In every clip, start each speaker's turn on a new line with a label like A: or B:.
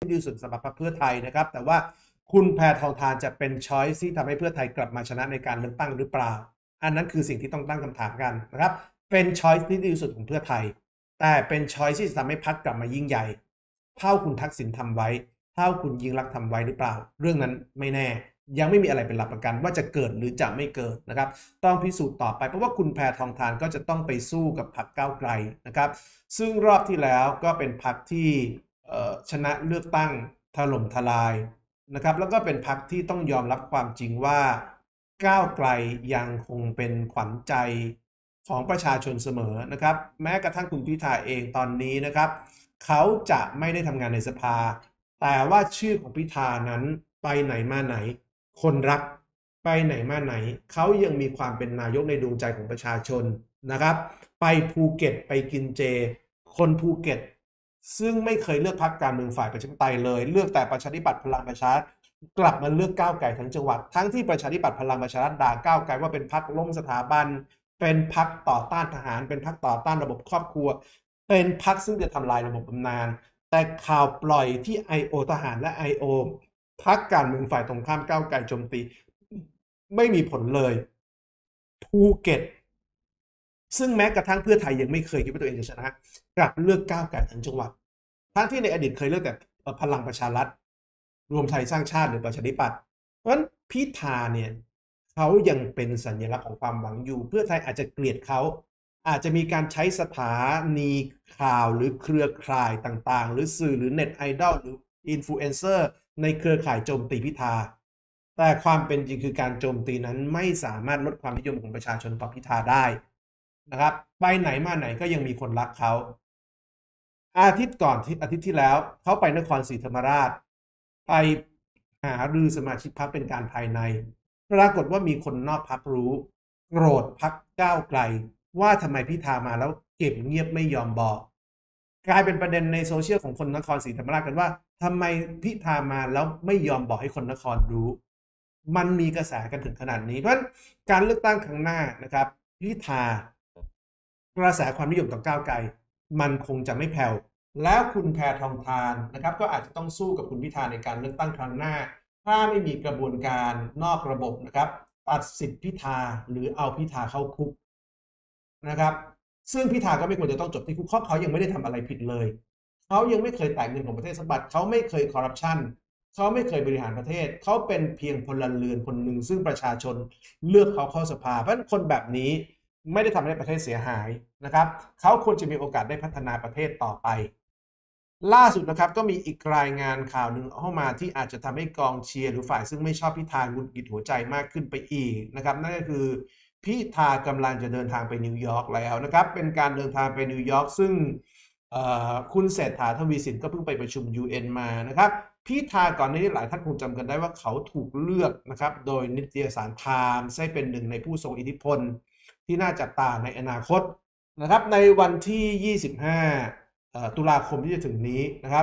A: ที่ดีสุดสำหรับพรรคเพื่อไทยนะครับแต่ว่าคุณแพทองธารจะเป็นช้อยส์ที่ทำให้เพื่อไทยกลับมาชนะในการเลือกตั้งหรือเปล่าอันนั้นคือสิ่งที่ต้องตั้งคำถามกันนะครับเป็นช้อยส์ที่ดีสุดของเพื่อไทยแต่เป็นช้อยส์ที่จะทำให้พรรคกลับมายิ่งใหญ่เท่าคุณทักษิณทำไว้เท่าคุณยิ่งลักษณ์ทำไว้หรือเปล่าเรื่องนั้นไม่แน่ยังไม่มีอะไรเป็นหลักประกันว่าจะเกิดหรือจะไม่เกิดนะครับต้องพิสูจน์ต่อไปเพราะว่าคุณแพทองธารก็จะต้องไปสู้กับพรรคก้าวไกลนะครับซึ่งรอบที่แล้วก็เป็นพรรคที่ชนะเลือกตั้งถล่มทลายนะครับแล้วก็เป็นพรรคที่ต้องยอมรับความจริงว่าก้าวไกลยังคงเป็นขวัญใจของประชาชนเสมอนะครับแม้กระทั่งคุณพิธาเองตอนนี้นะครับเขาจะไม่ได้ทำงานในสภาแต่ว่าชื่อของพิธานั้นไปไหนมาไหนคนรักไปไหนมาไหนเขายังมีความเป็นนายกในดวงใจของประชาชนนะครับไปภูเก็ตไปกินเจคนภูเก็ตซึ่งไม่เคยเลือกพรรคการเมืองฝ่ายประชาธิปไตยเลยเลือกแต่ประชาธิปัตย์พลังประชารัฐกลับมาเลือกก้าวไกลทั้งจังหวัดทั้งที่ประชาธิปัตย์พลังประชารัฐด่าก้าวไกลว่าเป็นพรรคล้มสถาบันเป็นพรรคต่อต้านทหารเป็นพรรคต่อต้านระบบครอบครัวเป็นพรรคซึ่งจะทำลายระบบบำนาญแต่ข่าวปล่อยที่ IO ทหารและ IO พรรคการเมืองฝ่ายตรงข้ามก้าวไกลโจมตีไม่มีผลเลยภูเก็ตซึ่งแม้กระทั่งเพื่อไทยยังไม่เคยคิดว่าตัวเองจะชนะกลับเลือกก้าวไกลทั้งจังหวัดทั้งที่ในอดีตเคยเลือกแต่พลังประชารัฐรวมไทยสร้างชาติหรือประชาธิปัตย์เพราะฉะนั้นพิธาเนี่ยเขายังเป็นสัญลักษณ์ของความหวังอยู่เพื่อไทยอาจจะเกลียดเขาอาจจะมีการใช้สถานีข่าวหรือเครือข่ายต่างๆหรือสื่อหรือเน็ตไอดอลหรืออินฟลูเอนเซอร์ในเครือข่ายโจมตีพิธาแต่ความเป็นจริงคือการโจมตีนั้นไม่สามารถลดความนิยมของประชาชนต่อพิธาได้นะครับไปไหนมาไหนก็ยังมีคนรักเขาอาทิตย์ก่อนอาทิตย์ที่แล้วเขาไปนครศรีธรรมราชไปหารือสมาชิกพรรคเป็นการภายในปรากฏว่ามีคนนอกพรรครู้โกรธพรรคก้าวไกลว่าทำไมพิธามาแล้วเก็บเงียบไม่ยอมบอกกลายเป็นประเด็นในโซเชียลของคนนครศรีธรรมราชกันว่าทำไมพิธามาแล้วไม่ยอมบอกให้คนนครรู้มันมีกระแสกันถึงขนาดนี้เพราะฉะนั้นการเลือกตั้งครั้งหน้านะครับพิธากระแสความนิยมต่อก้าวไกลมันคงจะไม่แผ่วแล้วคุณแพทองธารนะครับก็อาจจะต้องสู้กับคุณพิธาในการเลือกตั้งครั้งหน้าถ้าไม่มีกระบวนการนอกระบบนะครับตัดสิทธิพิธาหรือเอาพิธาเข้าคุกนะครับซึ่งพิธาก็ไม่ควรจะต้องจบที่คุกเพราะเขายังไม่ได้ทำอะไรผิดเลยเขายังไม่เคยแตะเงินของประเทศสมบัติเขาไม่เคยคอร์รัปชันเขาไม่เคยบริหารประเทศเขาเป็นเพียงพลเรือนคนหนึ่งซึ่งประชาชนเลือกเขาเข้าสภาเพราะฉะนั้นคนแบบนี้ไม่ได้ทำให้ประเทศเสียหายนะครับเขาควรจะมีโอกาสได้พัฒนาประเทศต่อไปล่าสุดนะครับก็มีอีกรายงานข่าวหนึ่งเข้ามาที่อาจจะทำให้กองเชียร์หรือฝ่ายซึ่งไม่ชอบพิธาหงุดหงิดหัวใจมากขึ้นไปอีกนะครับนั่นก็คือพิธากำลังจะเดินทางไปนิวยอร์กแล้วนะครับเป็นการเดินทางไปนิวยอร์กซึ่งคุณเศรษฐาทวีสินก็เพิ่งไปประชุม UN มานะครับพิธาก่อนนี้หลายท่านคงจำกันได้ว่าเขาถูกเลือกนะครับโดยนิตยสารไทม์ให้เป็นหนึ่งในผู้ทรงอิทธิพลที่น่าจับตาในอนาคตนะครับในวันที่ 25 ตุลาคมที่จะถึงนี้นะครับ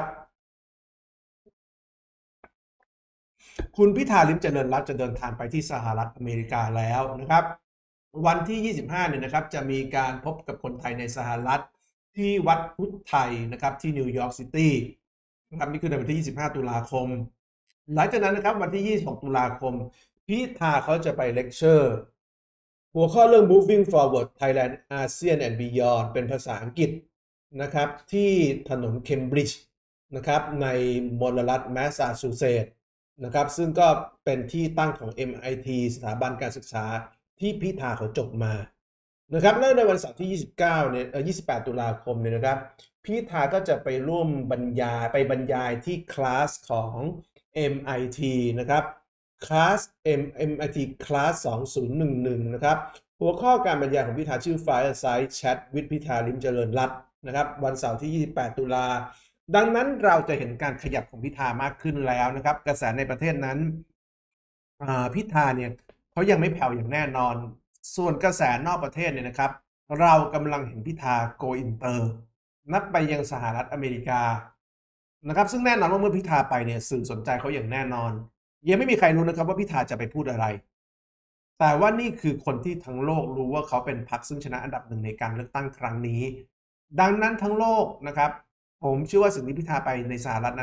A: คุณพิธาลิ้มเจริญรัตน์จะเดินทางไปที่สหรัฐอเมริกาแล้วนะครับวันที่ 25 เนี่ยนะครับจะมีการพบกับคนไทยในสหรัฐที่วัดพุทธไทยนะครับที่นิวยอร์กซิตี้นะครับนี่คือในวันที่ 25 ตุลาคมหลังจากนั้นนะครับวันที่ 26 ตุลาคมพิธาเขาจะไปเลคเชอร์หัวข้อเรื่อง Moving Forward Thailand ASEAN and Beyond เป็นภาษาอังกฤษนะครับที่ถนนเคมบริดจ์นะครับในมลรัฐแมสซาชูเซตส์นะครับซึ่งก็เป็นที่ตั้งของ MIT สถาบันการศึกษาที่พิธาเขาจบมานะครับแล้วในวันเสาร์ที่ 29 เนี่ย28 ตุลาคมเนี่ยนะครับพิธาก็จะไปร่วมบรรยายที่คลาสของ MIT นะครับคลาส MIT คลาส 2011 นะครับหัวข้อการบรรยายของพิธาชื่อ Fireside Chat with พิธาลิ้มเจริญรัตน์นะครับวันเสาร์ที่ 28 ตุลาดังนั้นเราจะเห็นการขยับของพิธามากขึ้นแล้วนะครับกระแสในประเทศนั้นพิธาเนี่ยเขายังไม่แผ่วอย่างแน่นอนส่วนกระแสนอกประเทศเนี่ยนะครับเรากำลังเห็นพิธาโกอินเตอร์นับไปยังสหรัฐอเมริกานะครับซึ่งแน่นอนว่าเมื่อพิธาไปเนี่ยสื่อสนใจเขาอย่างแน่นอนยังไม่มีใครรู้นะครับว่าพิธาจะไปพูดอะไรแต่ว่านี่คือคนที่ทั้งโลกรู้ว่าเขาเป็นพรรคซึ่งชนะอันดับหนึ่งในการเลือกตั้งครั้งนี้ดังนั้นทั้งโลกนะครับผมเชื่อว่าสิ่งที่พิธาไปในสหรัฐนั้น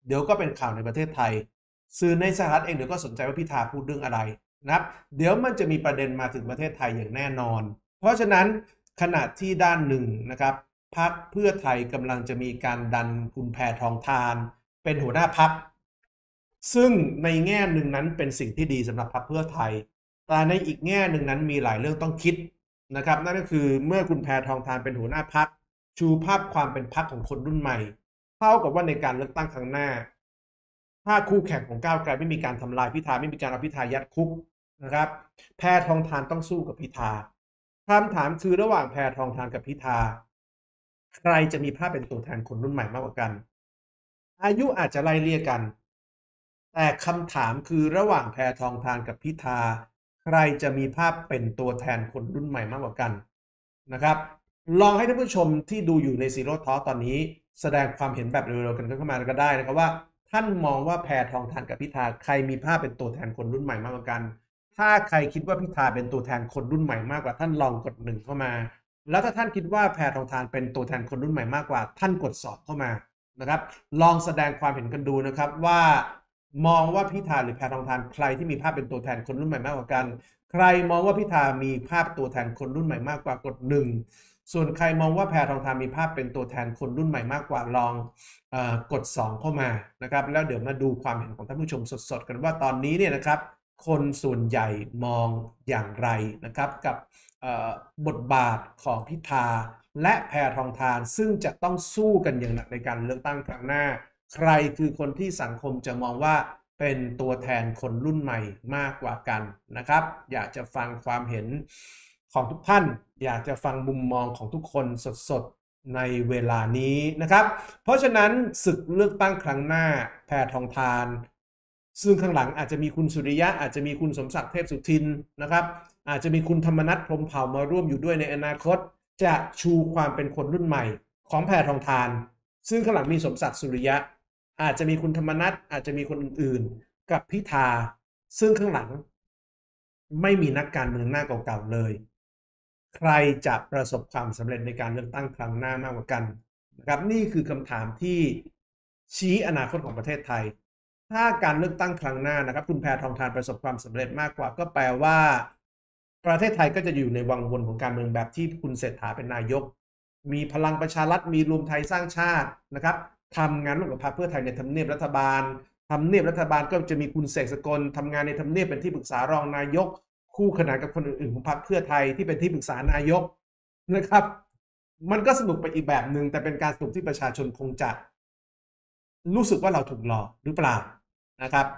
A: เดี๋ยวก็เป็นข่าวในประเทศไทยสื่อในสหรัฐเองเดี๋ยวก็สนใจว่าพิธาพูดเรื่องอะไรนะครับเดี๋ยวมันจะมีประเด็นมาถึงประเทศไทยอย่างแน่นอนเพราะฉะนั้นขณะที่ด้านหนึ่งนะครับพรรคเพื่อไทยกำลังจะมีการดันคุณแพทองธารเป็นหัวหน้าพรรคซึ่งในแง่หนึ่งนั้นเป็นสิ่งที่ดีสำหรับพรรคเพื่อไทยแต่ในอีกแง่หนึ่งนั้นมีหลายเรื่องต้องคิดนะครับนั่นก็คือเมื่อคุณแพทองธารเป็นหัวหน้าพรรคชูภาพความเป็นพรรคของคนรุ่นใหม่เท่ากับว่าในการเลือกตั้งครั้งหน้าถ้าคู่แข่งของก้าวไกลไม่มีการทำลายพิธาไม่มีการเอาพิธายัดคุกนะครับแพทองธารต้องสู้กับพิธาคำถามคือระหว่างแพทองธารกับพิธาใครจะมีภาพเป็นตัวแทนคนรุ่นใหม่มากกว่ากันอายุอาจจะไล่เลี่ยกันแต่คำถามคือระหว่างแพทองธารกับพิธาใครจะมีภาพเป็นตัวแทนคนรุ่นใหม่มากกว่ากันนะครับลองให้ท่านผู้ชมที่ดูอยู่ในซีโร่ทอล์กตอนนี้แสดงความเห็นแบบเร็วๆกันเข้ามาก็ได้นะครับว่าท่านมองว่าแพทองธารกับพิธาใครมีภาพเป็นตัวแทนคนรุ่นใหม่มากกว่ากันถ้าใครคิดว่าพิธาเป็นตัวแทนคนรุ่นใหม่มากกว่าท่านลองกด1เข้ามาแล้วถ้าท่านคิดว่าแพทองธารเป็นตัวแทนคนรุ่นใหม่มากกว่าท่านกด2เข้ามานะครับลองแสดงความเห็นกันดูนะครับว่ามองว่าพิธาหรือแพทองธารใครที่มีภาพเป็นตัวแทนคนรุ่นใหม่มากกว่ากันใครมองว่าพิธามีภาพตัวแทนคนรุ่นใหม่มากกว่ากด1ส่วนใครมองว่าแพทองธารมีภาพเป็นตัวแทนคนรุ่นใหม่มากกว่าลองกด2เข้ามานะครับแล้วเดี๋ยวมาดูความเห็นของท่านผู้ชมสดๆกันว่าตอนนี้เนี่ยนะครับคนส่วนใหญ่มองอย่างไรนะครับกับบทบาทของพิธาและแพทองธารซึ่งจะต้องสู้กันอย่างหนักในการเลือกตั้งครั้งหน้าใครคือคนที่สังคมจะมองว่าเป็นตัวแทนคนรุ่นใหม่มากกว่ากันนะครับอยากจะฟังความเห็นของทุกท่านอยากจะฟังมุมมองของทุกคนสดๆในเวลานี้นะครับเพราะฉะนั้นศึกเลือกตั้งครั้งหน้าแพทองธารซึ่งข้างหลังอาจจะมีคุณสุริยะอาจจะมีคุณสมศักดิ์เทพสุทินนะครับอาจจะมีคุณธรรมนัสพรหมเผ่ามาร่วมอยู่ด้วยในอนาคตจะชูความเป็นคนรุ่นใหม่ของแพทองธารซึ่งข้างหลังมีสมศักดิ์สุริยะอาจจะมีคุณธรรมนัสอาจจะมีคนอื่นๆกับพิธาซึ่งข้างหลังไม่มีนักการเมืองหน้าเก่าๆเลยใครจะประสบความสำเร็จในการเลือกตั้งครั้งหน้ามากกว่ากันนะครับนี่คือคำถามที่ชี้อนาคตของประเทศไทยถ้าการเลือกตั้งครั้งหน้านะครับคุณแพทองธารประสบความสำเร็จมากกว่าก็แปลว่าประเทศไทยก็จะอยู่ในวังวนของการเมืองแบบที่คุณเศรษฐาเป็นนายกมีพลังประชารัฐมีรวมไทยสร้างชาตินะครับทำงานร่วมกับพรรคเพื่อไทยในทำเนียบรัฐบาลทำเนียบรัฐบาลก็จะมีคุณเสกสกลทำงานในทำเนียบเป็นที่ปรึกษารองนายกคู่ขนานกับคนอื่นๆของพรรคเพื่อไทยที่เป็นที่ปรึกษานายกนะครับมันก็สนุกไปอีกแบบหนึ่งแต่เป็นการสนุกที่ประชาชนคงจะรู้สึกว่าเราถูกหลอกหรือเปล่านะครับ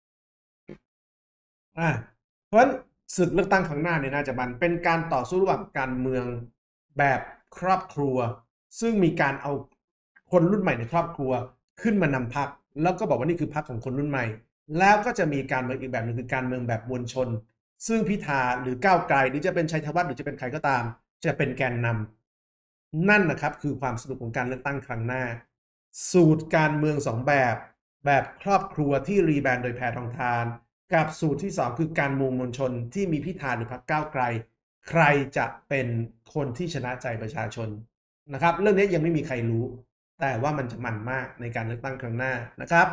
A: เพราะฉะนั้นศึกเลือกตั้งครั้งหน้าเนี่ยน่าจะมันเป็นการต่อสู้ระหว่างการเมืองแบบครอบครัวซึ่งมีการเอาคนรุ่นใหม่ในครอบครัวขึ้นมานำพรรคแล้วก็บอกว่านี่คือพรรคของคนรุ่นใหม่แล้วก็จะมีการเมืองอีกแบบหนึ่งคือการเมืองแบบมวลชนซึ่งพิธาหรือก้าวไกลหรือจะเป็นชัยธวัฒน์หรือจะเป็นใครก็ตามจะเป็นแกนนำนั่นนะครับคือความสนุกของการเลือกตั้งครั้งหน้าสูตรการเมือง2แบบครอบครัวที่รีแบรนด์โดยแพทองธารกับสูตรที่2คือการเมืองมวลชนที่มีพิธาหรือพรรคก้าวไกลใครจะเป็นคนที่ชนะใจประชาชนนะครับเรื่องนี้ยังไม่มีใครรู้แต่ว่ามันจะมันมากในการเลือกตั้งครั้งหน้านะครับ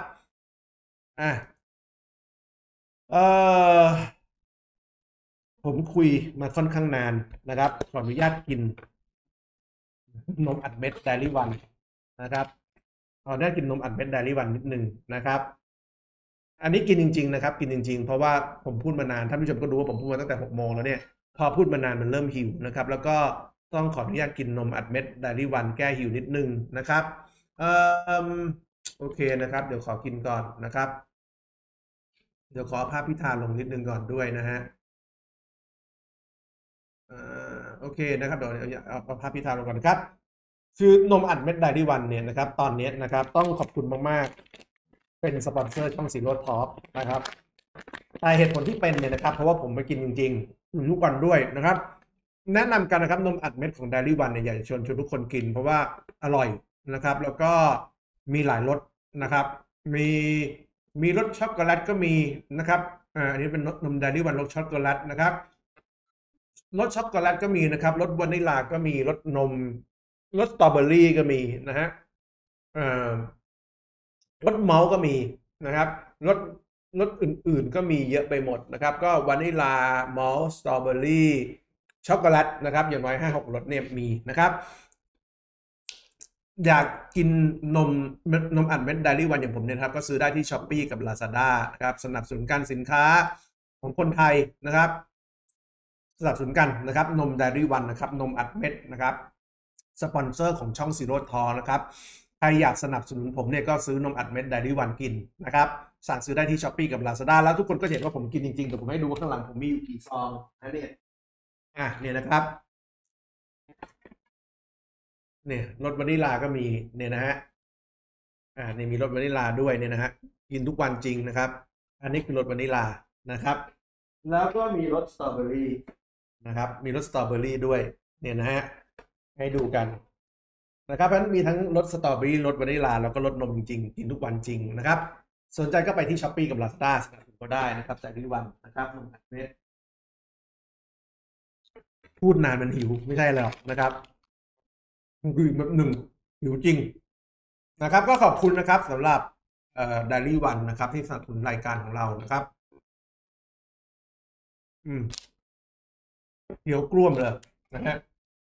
A: ผมคุยมาค่อนข้างนานนะครับขออนุญาตกินนมอัดเม็ด Dairy One นะครับขออนุญาตกินนมอัดเม็ด Dairy One นิดนึงนะครับอันนี้กินจริงๆนะครับกินจริงๆเพราะว่าผมพูดมานานท่านผู้ชมก็รู้ว่าผมพูดมาตั้งแต่6 โมงแล้วเนี่ยพอพูดมานานมันเริ่มหิวนะครับแล้วก็ต้องขออนุญาตกินนมอัดเม็ด Dairy One แก้หิวนิดนึงนะครับโอเคนะครับเดี๋ยวขอกินก่อนนะครับเดี๋ยวขอภาพพิธาลงนิดนึงก่อนด้วยนะฮะโอเคนะครับเดี๋ยวเอาภาพพิธาลงก่อนนะครับคือนมอัดเม็ด Dairy One เนี่ยนะครับตอนนี้นะครับต้องขอบคุณมากๆเป็นสปอนเซอร์ช่องซีโร่ท็อปนะครับแต่เหตุผลที่เป็นเนี่ยนะครับเพราะว่าผมไปกินจริงๆทุกวันด้วยนะครับแนะนำกันนะครับนมอัดเม็ดของ Dairy One เนี่ยอยากจะชวนทุกคนกินเพราะว่าอร่อยนะครับแล้วก็มีหลายรสนะครับมีรสช็อกโกแลตก็มีนะครับอันนี้เป็นนม Dairy One รสช็อกโกแลตนะครับรสช็อกโกแลตก็มีนะครับรสวานิลาก็มีรสนมรสสตรอเบอรี่ก็มีนะฮะรสเมาส์ก็มีนะครับรสรสอื่นๆก็มีเยอะไปหมดนะครับก็วานิลามอลต์สตรอเบอรี่ช็อกโกแลตนะครับอย่างน้อย5-6รสเนี่ยมีนะครับอยากกินนมนมอัดเม็ดไดรี่วันอย่างผมเนี่ยครับก็ซื้อได้ที่ Shopee กับ Lazada นะครับสนับสนุนการสินค้าของคนไทยนะครับสนับสนุนกันนะครับนมไดรี่วันนะครับนมอัดเม็ดนะครับสปอนเซอร์ของช่องซีโร่ทอนะครับใครอยากสนับสนุนผมเนี่ยก็ซื้อนมอัดเม็ดไดรี่วันกินนะครับสั่งซื้อได้ที่ Shopee กับ Lazada แล้วทุกคนก็เห็นว่าผมกินจริงๆแต่ผมให้ดูว่าข้างหลังผมมีอยู่กี่ซองนะเนี่ยเนี่ยนะครับเนี่ยรสวานิลาก็มีเนี่ยนะฮะนี่มีรสวานิลาด้วยเนี่ยนะฮะกินทุกวันจริงนะครับอันนี้คือรสวานิลานะครับแล้วก็มีรสสตรอเบอรี่นะครับมีรสสตรอเบอรี่ด้วยเนี่ยนะฮะให้ดูกันนะครับเพราะฉะนั้นมีทั้งรสสตรอเบอรี่รสวานิลาแล้วก็รสนมจริงกินทุกวันจริงนะครับสนใจก็ไปที่ Shopee กับ Lazada สนับสนุนก็ได้นะครับจากที่วันนะครับเนี่ยพูดนานมันหิวไม่ใช่แล้วนะครับคือแบบหนึ่งหิวจริงนะครับก็ขอบคุณนะครับสำหรับไดรี่วันนะครับที่สนับสนุนรายการของเรานะครับเดี๋ยวกล้วมเลยนะฮะ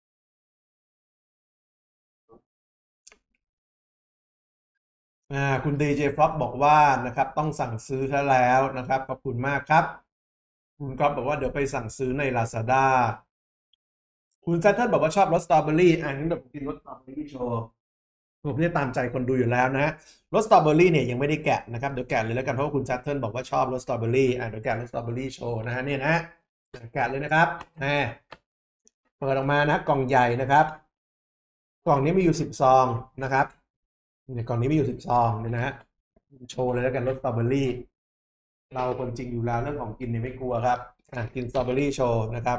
A: คุณดีเจฟล็อกบอกว่านะครับต้องสั่งซื้อซะแล้วนะครับขอบคุณมากครับคุณก๊อฟบอกว่าเดี๋ยวไปสั่งซื้อใน Lazada คุณแซทเทิลบอกว่าชอบรสสตรอเบอรี่งั้นเดี๋ยวผมกินรสสตรอเบอรี่โชว์ผมเนี่ยตามใจคนดูอยู่แล้วนะรสสตรอเบอรี่เนี่ยยังไม่ได้แกะนะครับเดี๋ยวแกะเลยแล้วกันเพราะว่าคุณแซทเทิลบอกว่าชอบรสสตรอเบอรี่เดี๋ยวแกะรสสตรอเบอรี่โชว์นะฮะเนี่ยนะแกะเลยนะครับเปิดออกมานะกล่องใหญ่นะครับกล่องนี้มีอยู่10 ซองนะครับเนี่ยกล่องนี้มีอยู่10 ซองเนี่ยนะฮะโชว์เลยแล้วกันรสสตรอเบอรี่เราคนจริงอยู่แล้วเรื่องของกินเนี่ยไม่กลัวครับกินสตรอเบอรี่โชว์นะครับ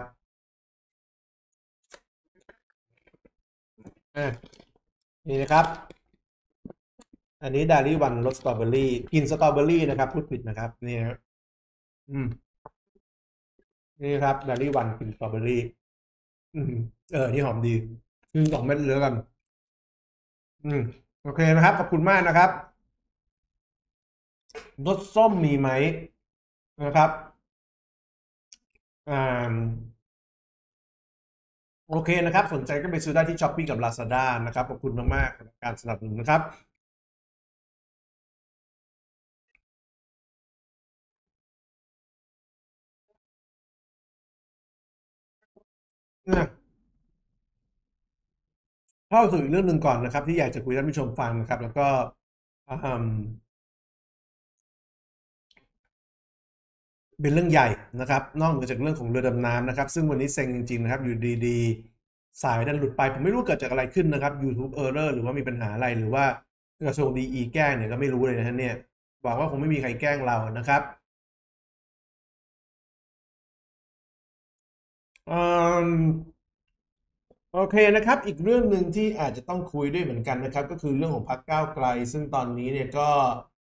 A: นี่นะครับอันนี้ดารี่วันรสสตรอเบอรี่กินสตรอเบอรี่นะครับพูดผิดนะครับนี่นี่ครับดารี่วันกินสตรอเบอรี่นี่หอมดีกิน2 เม็ดเลยกันโอเคนะครับขอบคุณมากนะครับรสส้มมีไหมนะครับโอเคนะครับสนใจก็ไปซื้อได้ที่ Shopee กับ Lazada นะครับขอบคุณมากๆสำหรับการสนับสนุนนะครับเข้าสู่อีกเรื่องหนึ่งก่อนนะครับที่อยากจะคุยให้ท่านผู้ชมฟังนะครับแล้วก็เป็นเรื่องใหญ่นะครับนอกเหนือจากเรื่องของเรือดำน้ำนะครับซึ่งวันนี้เซ็งจริงๆนะครับอยู่ดีๆสายดันหลุดไปผมไม่รู้เกิดจากอะไรขึ้นนะครับ YouTube Error หรือว่ามีปัญหาอะไรหรือว่ากระทรวงดีแกล้งเนี่ยก็ไม่รู้เลยนะฮะเนี่ยหวังว่าคงไม่มีใครแกล้งเรานะครับโอเคนะครับอีกเรื่องหนึ่งที่อาจจะต้องคุยด้วยเหมือนกันนะครับก็คือเรื่องของพรรคก้าวไกลซึ่งตอนนี้เนี่ยก็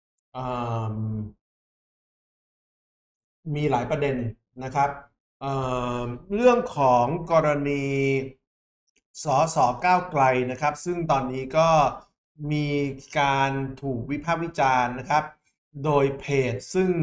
A: มีหลายประเด็นนะครับเอ่เรื่องของกรณีสสก้าวไกลนะครับซึ่งตอนนี้ก็มีการถูกวิพากษ์วิจารณ์นะครับโดยเพจซึ่ง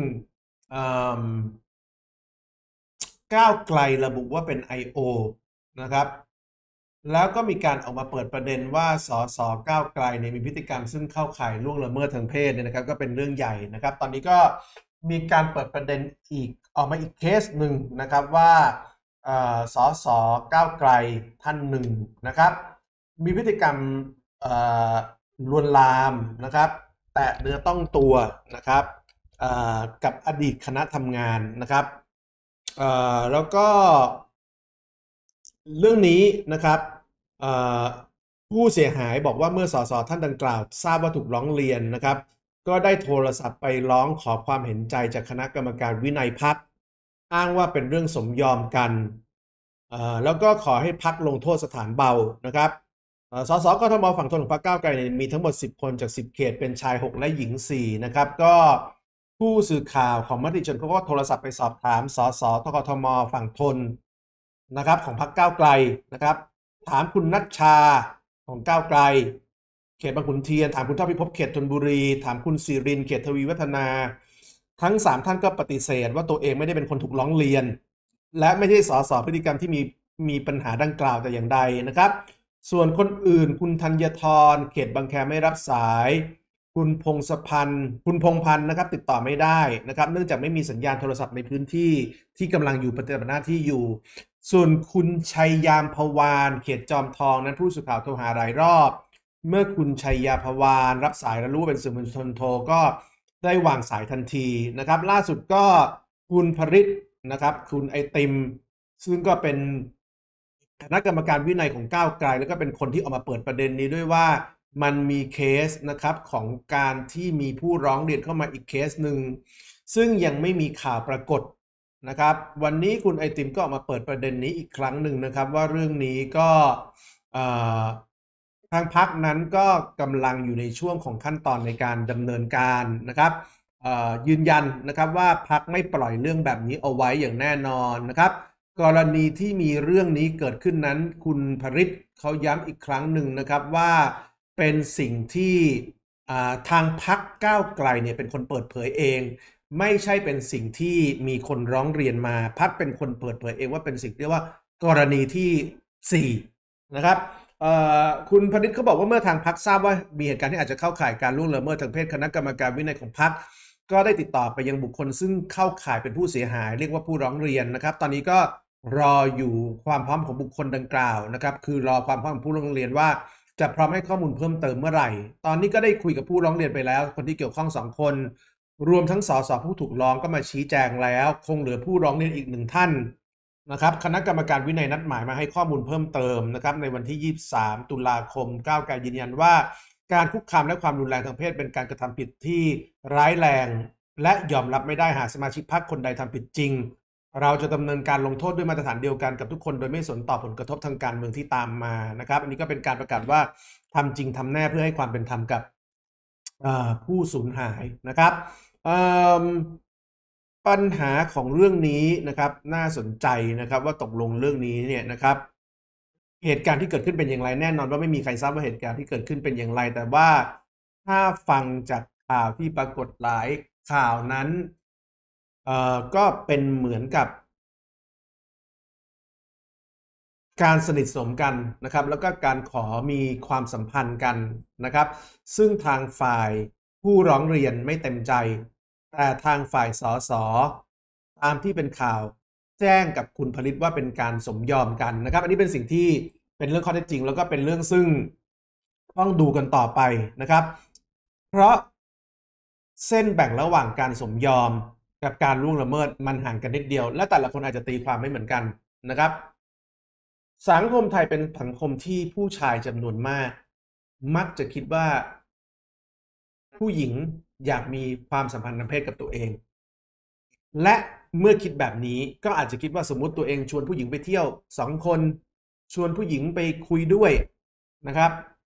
A: ก้าวไกลระบุว่าเป็น I.O. นะครับแล้วก็มีการออกมาเปิดประเด็นว่าสสก้าวไกลเนี่ยมีพฤติกรรมซึ่งเข้าข่ายล่วงละเมิดทางเพศเนี่ยนะครับก็เป็นเรื่องใหญ่นะครับตอนนี้ก็มีการเปิดประเด็นอีกออกมาอีกเคสหนึ่งนะครับว่าสสก้าวไกลท่านหนึ่งนะครับมีพฤติกรรมลวนลามนะครับแตะเนื้อต้องตัวนะครับกับอดีตคณะทำงานนะครับแล้วก็เรื่องนี้นะครับผู้เสียหายบอกว่าเมื่อสสท่านดังกล่าวทราบว่าถูกร้องเรียนนะครับก็ได้โทรศัพท์ไปร้องขอความเห็นใจจากคณะกรรมการวินัยพรรคอ้างว่าเป็นเรื่องสมยอมกันแล้วก็ขอให้พรรคลงโทษสถานเบานะครับสสกทมฝั่งทนของพรรคก้าวไกลมีทั้งหมด10 คนจาก10 เขตเป็นชาย6และหญิง4นะครับก็ผู้สื่อข่าวของมติชนเขาก็โทรศัพท์ไปสอบถามสสทกทมฝั่งทนนะครับของพรรคก้าวไกลนะครับถามคุณนัชชาของก้าวไกลเขตบางขุนเทียนถามคุณท็อปพิภพเขตธนบุรีถามคุณศิรินทร์เขตทวีวัฒนาทั้ง3ท่านก็ปฏิเสธว่าตัวเองไม่ได้เป็นคนถูกร้องเรียนและไม่ใช่สสพฤติกรรมที่มีปัญหาดังกล่าวแต่อย่างใดนะครับส่วนคนอื่นคุณธัญฑรเขตบางแคไม่รับสายคุณพงศพันธ์คุณพงพันธ์นะครับติดต่อไม่ได้นะครับเนื่องจากไม่มีสัญญาณโทรศัพท์ในพื้นที่ที่กำลังอยู่ปฏิบัติหน้าที่อยู่ส่วนคุณชัยยามพวานเขตจอมทองนั้นผู้สื่อข่าวโทรหาหลายรอบเมื่อคุณชัยยาพวานรับสายแล้วรู้ว่าเป็นสื่อมวลชนโทรก็ได้วางสายทันทีนะครับล่าสุดก็คุณภริษนะครับคุณไอติมซึ่งก็เป็นคณะกรรมการวินัยของก้าวไกลแล้วก็เป็นคนที่ออกมาเปิดประเด็นนี้ด้วยว่ามันมีเคสนะครับของการที่มีผู้ร้องเรียนเข้ามาอีกเคสหนึ่งซึ่งยังไม่มีข่าวปรากฏนะครับวันนี้คุณไอติมก็ออกมาเปิดประเด็นนี้อีกครั้งหนึ่งนะครับว่าเรื่องนี้ก็ทางพรรคนั้นก็กำลังอยู่ในช่วงของขั้นตอนในการดำเนินการนะครับยืนยันนะครับว่าพรรคไม่ปล่อยเรื่องแบบนี้เอาไว้อย่างแน่นอนนะครับกรณีที่มีเรื่องนี้เกิดขึ้นนั้นคุณภริษเขาย้ำอีกครั้งหนึ่งนะครับว่าเป็นสิ่งที่ทางพรรคก้าวไกลเนี่ยเป็นคนเปิดเผยเองไม่ใช่เป็นสิ่งที่มีคนร้องเรียนมาพรรคเป็นคนเปิดเผยเองว่าเป็นสิ่งที่เรียกว่ากรณีที่4นะครับคุณพนิษฐ์เขาบอกว่าเมื่อทางพรรคทราบว่ามีเหตุการณ์ที่อาจจะเข้าข่ายการล่วงละเมิดทางเพศคณะกรรมการวินัยของพรรคก็ได้ติดต่อไปยังบุคคลซึ่งเข้าข่ายเป็นผู้เสียหายเรียกว่าผู้ร้องเรียนนะครับตอนนี้ก็รออยู่ความพร้อมของบุคคลดังกล่าวนะครับคือรอความพร้อมของผู้ร้องเรียนว่าจะพร้อมให้ข้อมูลเพิ่มเติมเมื่อไหร่ตอนนี้ก็ได้คุยกับผู้ร้องเรียนไปแล้วคนที่เกี่ยวข้อง2คนรวมทั้งสสผู้ถูกร้องก็มาชี้แจงแล้วคงเหลือผู้ร้องเรียนอีก1ท่านนะครับคณะกรรมการวินัยนัดหมายมาให้ข้อมูลเพิ่มเติมนะครับในวันที่23ตุลาคมก้าวไกลยืนยันว่าการคุกคามและความรุนแรงทางเพศเป็นการกระทำผิดที่ร้ายแรงและยอมรับไม่ได้หากสมาชิกพรรคคนใดทำผิดจริงเราจะดำเนินการลงโทษด้วยมาตรฐานเดียวกันกับทุกคนโดยไม่สนต่อผลกระทบทางการเมืองที่ตามมานะครับอันนี้ก็เป็นการประกาศว่าทำจริงทำแน่เพื่อให้ความเป็นธรรมกับผู้สูญหายนะครับปัญหาของเรื่องนี้นะครับน่าสนใจนะครับว่าตกลงเรื่องนี้เนี่ยนะครับเหตุการณ์ที่เกิดขึ้นเป็นอย่างไรแน่นอนว่าไม่มีใครทราบว่าเหตุการณ์ที่เกิดขึ้นเป็นอย่างไรแต่ว่าถ้าฟังจากข่าวที่ปรากฏหลายข่าวนั้นก็เป็นเหมือนกับการสนิทสนมกันนะครับแล้วก็การขอมีความสัมพันธ์กันนะครับซึ่งทางฝ่ายผู้ร้องเรียนไม่เต็มใจแต่ทางฝ่ายสสตามที่เป็นข่าวแจ้งกับคุณผลิตว่าเป็นการสมยอมกันนะครับอันนี้เป็นสิ่งที่เป็นเรื่องข้อเท็จจริงแล้วก็เป็นเรื่องซึ่งต้องดูกันต่อไปนะครับเพราะเส้นแบ่งระหว่างการสมยอมกับการล่วงละเมิดมันห่างกันนิดเดียวและแต่ละคนอาจจะตีความไม่เหมือนกันนะครับสังคมไทยเป็นสังคมที่ผู้ชายจำนวนมากมักจะคิดว่าผู้หญิงอยากมีความสัมพันธ์ทางเพศกับตัวเองและเมื่อคิดแบบนี้ก็อาจจะคิดว่าสมมุติตัวเองชวนผู้หญิงไปเที่ยว2คนชวนผู้หญิงไปคุยด้วยนะครับ